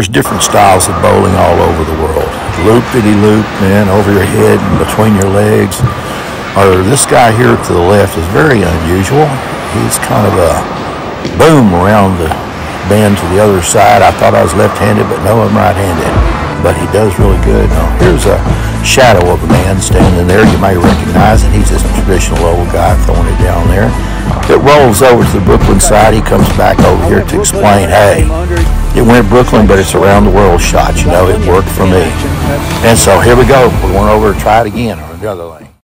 there's different styles of bowling all over the world. Loop-de-de-loop, man, over your head and between your legs. Or this guy here to the left is very unusual. He's kind of a boom around the bend to the other side. I thought I was left-handed, but no, I'm right-handed. But he does really good. Now, here's a shadow of a man standing there. You may recognize it. He's just a traditional old guy throwing it down there. It rolls over to the Brooklyn side. He comes back over here to explain, hey, it went Brooklyn, but it's around the world shot. You know, it worked for me. And so here we go. We're going over to try it again on another lane.